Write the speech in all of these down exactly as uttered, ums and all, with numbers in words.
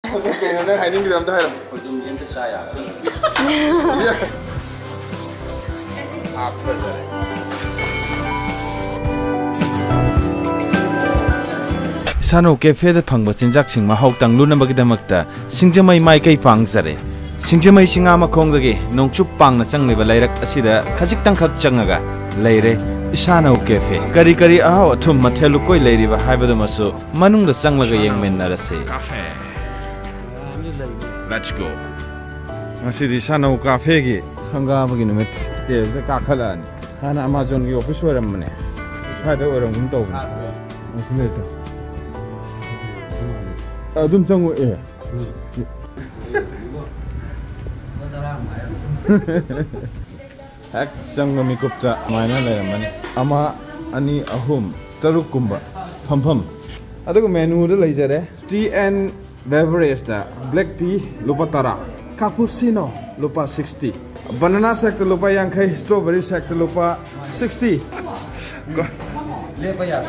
Kayaknya nang hiding di dalam dah. Kudum jen percaya. Iya. Apa saja. Sano cafe da phangba chinjak singma hautang luna bagidamagta singjamai mai kai pangzare singjamai singa ma khongdagi nongchup pangna changliba lairak asida khajik tang khak changaga leire Sano cafe kari kari ahaw athum mathelu koi leiriba haibada masu manungda changlaga yengmennarase cafe let's go masidi Sano cafe gi sangabagi numit te ka khalan hana Amazon gi office waramne phada oram gum tawna masile Adum changu e. Hak changu mi kupta maina le mani. Ama ani ahum taruk kumba pham pham. Adugo menu da lai jare. Tea and beverage da black tea lupa tara. Cappuccino lupa sixty. Banana shake lupa yankai. Strawberry shake lupa sixty. Lepa ya.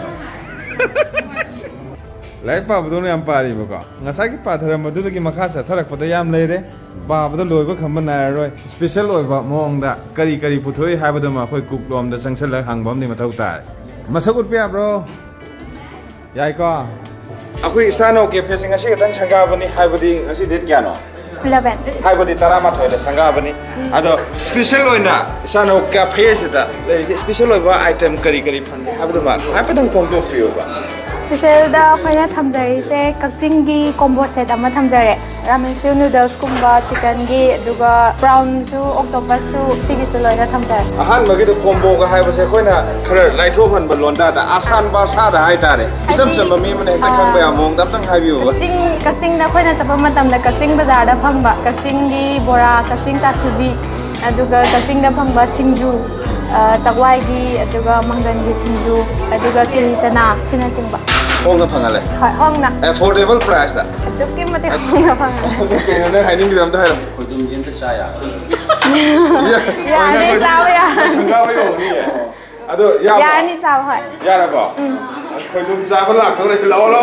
Like pa betul ni ampari buka. Ngasai ki patharam betul lagi makasa tharak pada yam lere. Ba betul loy ba khamban na roi. Special loy ba mong da kari kari puthoi hai betul ma khoi cook lom da sangsal la hang bom ni mathau ta. Masak ut pia bro. Yai ko. Akhui Sano cafe sing asi katang sangga bani hai bodi asi date kya no? eleven. Hai bodi tara ma thoi da sangga bani. Ado special loy na Sano cafe sida. Special loy ba item kari kari phang hai betul ma. Hai petang pong dok pio ba. Special da kaya thamjari se kakching gi combo set ama thamjare ramen su noodles kumba chicken gi duga prawn su octopus su sigi su loina thamjare ahan magi do combo ga hai base khoina khara laitho han ba londa da asan ba sa da hai tare isam sam mi mane ta khang ba among dam tang hai biu ba kakching kakching da khoina chapa matam da kakching bazar da phangba kakching gi bora kakching chasubi aduga kakching da phangba singju chagwai gi aduga manggan gi singju aduga kiri chana sina singba Hongna phangale. Hai, hongna. Affordable price da. Tukki mate hongna phangale. Kayaknya nang hiding di dalam dah. Kudum jen percaya. Ya, ni sao ya. Sangga ba yo ni. Ado ya. Ya ni sao hai. Ya ra ba. Khoi dum sa ba lak to re lo lo.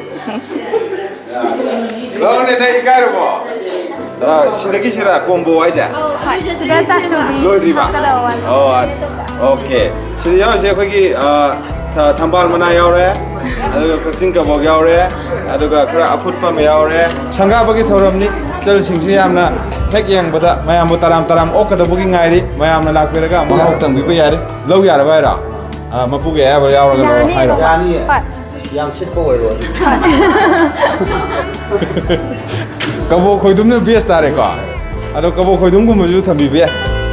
Lo ne nei kai ro ba. Ah, sidagi sira combo ai ja. Hai, sudah chasubi. Loi dri ba. Kalawan. Oh, okay. Sidi ya se khoi gi thambal mana yaure. Aduga kakching kabok yaure aduga khara afut pa me yaure sangga bagi thoram ni sel singsi yamna thek yang bada mayam taram taram okada bugi ngairi mayam na lak peraga ma hok tang bi ba yare lo yar ba ra mapu ge ya ba yaura ga lo hai ro Yani yang sit ko oi ro. Kabo khoidum ne best tare ko ado kabo khoidum gum ju thambi be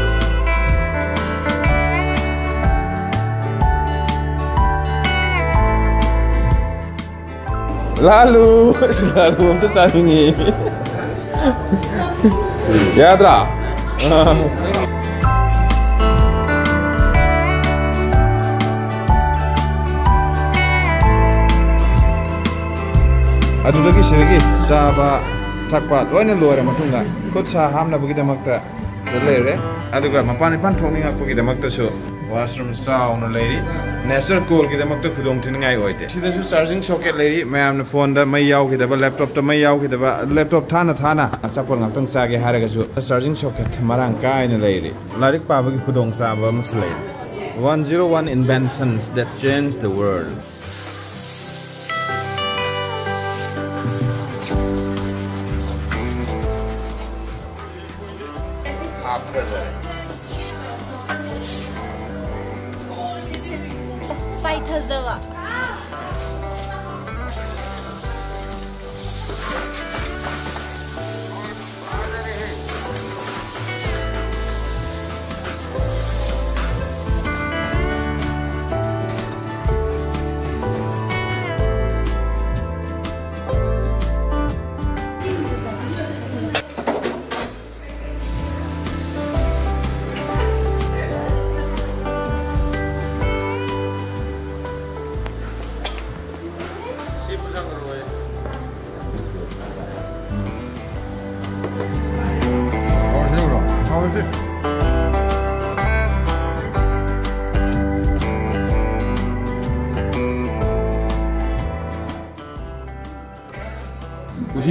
Lalu, lalu untuk saat ini. Ya, Tra. Ada lagi sedikit sahabat takpat. Oh ini luar matungga. Kau saham nak begitu makta. Selere. Ada juga mapan ipan thonging aku begitu makta so. Washroom sound lady. National call kita makta khudong tingai oite. Sida su charging socket lady. Mayam na phone da mai yaw kita ba laptop da mai yaw kita ba laptop thana thana. Chapol ngaktung sa ge haraga su charging socket marang kai na lady. Larik pa bagi khudong sa ba mus lady. one oh one inventions that changed the world.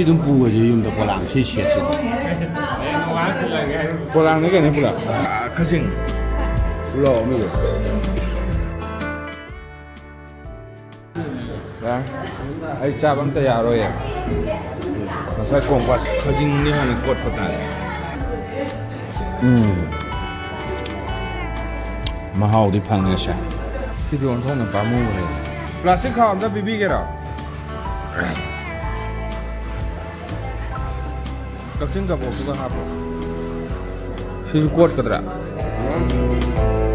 ꯁꯤ ꯑꯗꯨꯝ ꯄꯨꯒꯗꯤ ꯌꯨꯝꯗ ꯄꯣꯂꯥꯡ ꯁꯤ ꯁꯦꯠꯁꯤꯗ ꯄꯣꯂꯥꯡꯅꯤ ꯀꯩꯅꯤ ꯄꯨꯔꯥ ꯈꯖꯤꯡ ꯂꯥꯛꯑꯣ ꯃꯤꯗꯣ ꯑꯩ ꯆꯥꯕ ꯑꯝꯇ ꯌꯥꯔꯣꯏꯌꯦ ꯉꯁꯥꯏ ꯀꯣꯡꯄꯥ ꯈꯖꯤꯡꯅꯤ ꯍꯥꯟꯅ ꯀꯣꯠꯄ ꯇꯥꯔꯦ ꯎꯝ ꯃꯍꯥꯎꯗꯤ ꯐꯪꯉꯦ ꯁꯦ ꯁꯤꯗꯤ ꯑꯣꯟꯊꯣꯛꯅ ꯄꯥꯝꯃꯨꯕꯅꯦ ꯄ꯭ꯂꯥꯁꯇꯤꯛ ꯈꯥꯎ ꯑꯝꯇ ꯄꯤꯕꯤꯒꯦꯔꯣ ꯀꯛꯆꯤꯡ ꯀꯕꯣꯛꯇꯨꯒ ꯍꯥꯞꯄꯣ ꯁꯤꯁꯨ ꯀꯣꯠꯀꯗ꯭ꯔꯥ